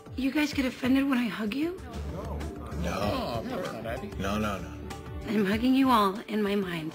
You guys get offended when I hug you? No. Oh, of course not, Abby. No. I'm hugging you all in my mind.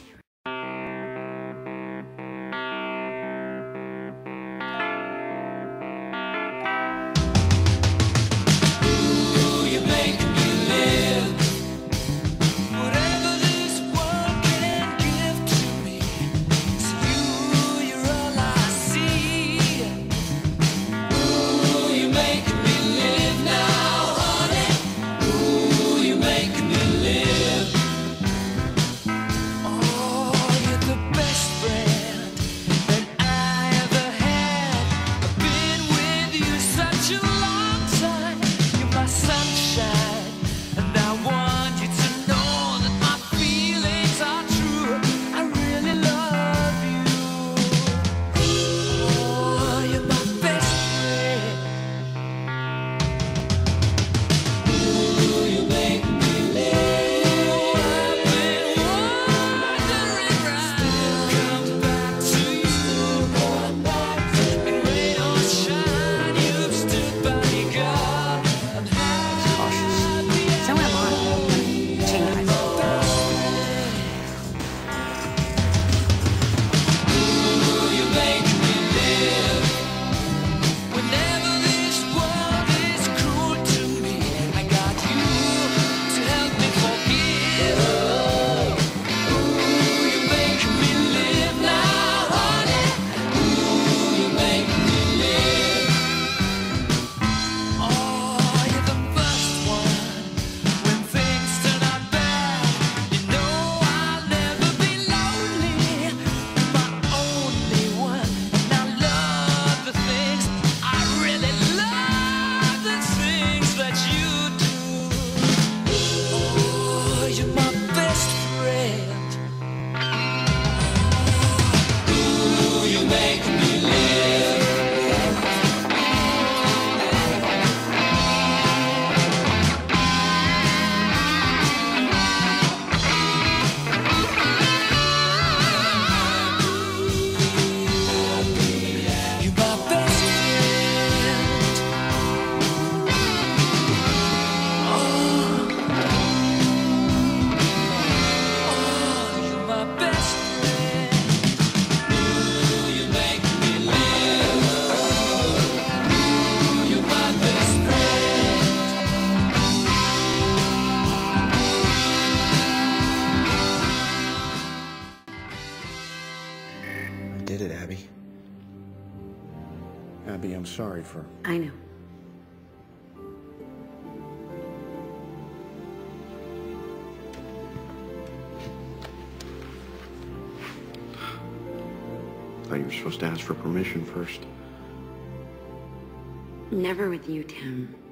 Did it, Abby? Abby, I'm sorry for... I know. Thought you were supposed to ask for permission first. Never with you, Tim.